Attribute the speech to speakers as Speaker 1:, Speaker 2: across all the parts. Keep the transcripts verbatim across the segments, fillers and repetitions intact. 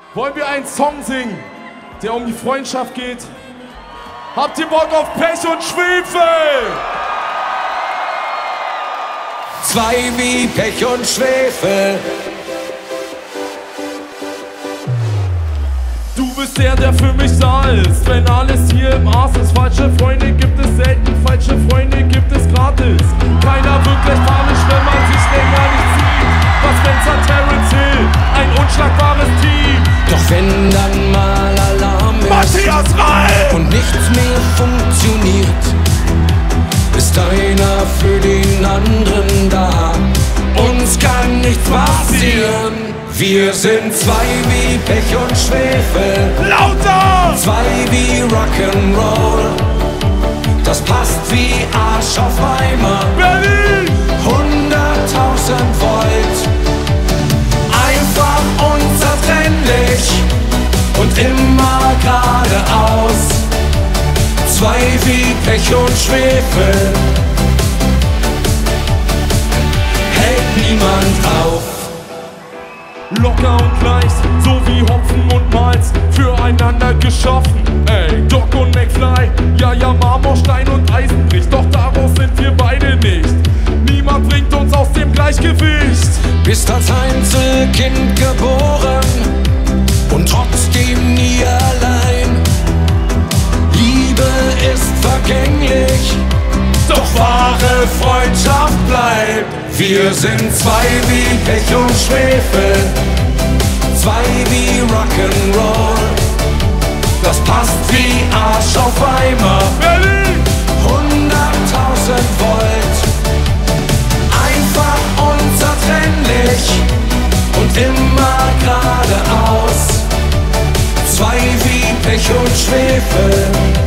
Speaker 1: Wollen wir einen Song singen, der um die Freundschaft geht? Habt ihr Bock auf Pech und Schwefel?
Speaker 2: Zwei wie Pech und Schwefel.
Speaker 1: Du bist der, der für mich da ist, wenn alles hier im Arsch ist. Falsche Freunde gibt es selten, falsche Freunde gibt es gratis. Keiner wird gleich panisch, wenn man sich länger nicht sieht. Was wenn's an Terence Hill, ein unschlagbares Team.
Speaker 2: Doch wenn dann mal Alarm ist
Speaker 1: Matthias Reil
Speaker 2: und nichts mehr funktioniert, ist einer für den anderen da. Uns kann nichts passieren. Wir sind zwei wie Pech und Schwefel.
Speaker 1: Lauter!
Speaker 2: Zwei wie Rock'n'Roll. Das passt wie Arsch auf Eimer.
Speaker 1: Berlin!
Speaker 2: Hunderttausend Volt. Einfach unzertrennlich und immer geradeaus. Zwei wie Pech und Schwefel. Hält niemand auf.
Speaker 1: Locker und leicht, so wie Hopfen und Malz, füreinander geschaffen. Ey, Doc und McFly, ja, ja, Marmorstein und Eisen bricht, doch daraus sind wir beide nicht. Niemand bringt uns aus dem Gleichgewicht.
Speaker 2: Bist als Einzelkind geboren und trotzdem nie allein. Liebe ist vergänglich, doch wahre Freundschaft bleibt. Wir sind zwei wie Pech und Schwefel, zwei wie Rock'n'Roll. Das passt wie Arsch auf Eimer.
Speaker 1: Berlin!
Speaker 2: Hunderttausend Volt. Einfach unzertrennlich und immer geradeaus. Zwei wie Pech und Schwefel.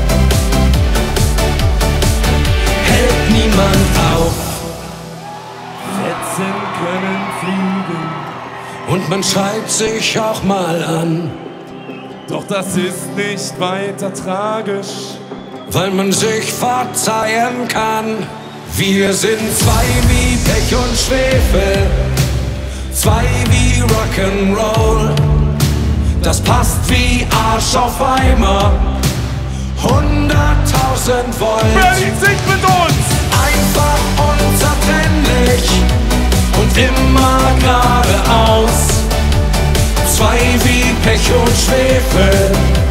Speaker 2: Hält niemand auf.
Speaker 1: Fetzen können fliegen,
Speaker 2: Und man schreit sich auch mal an,
Speaker 1: doch das ist nicht weiter tragisch,
Speaker 2: weil man sich verzeihen kann. Wir sind zwei wie Pech und Schwefel, zwei wie Rock'n'Roll. Das passt wie Arsch auf Eimer. Hunderttausend Volt.
Speaker 1: Berlin singt mit uns!
Speaker 2: Einfach unzertrennlich und immer geradeaus. Zwei wie Pech und Schwefel.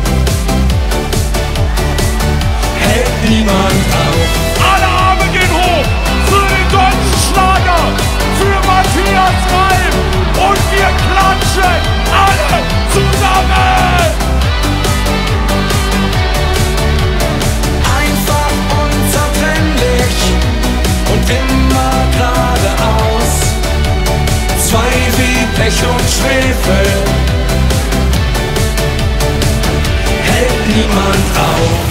Speaker 2: Hält niemand auf.
Speaker 1: Alle Arme gehen hoch für den deutschen Schlager, für Matthias Reim und wir klatschen alle zusammen!
Speaker 2: Einfach unzertrennlich und immer geradeaus. Zwei wie Pech und Schwefel. Hält niemand auf.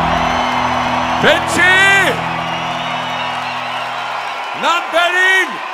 Speaker 1: Benji! Nach Berlin!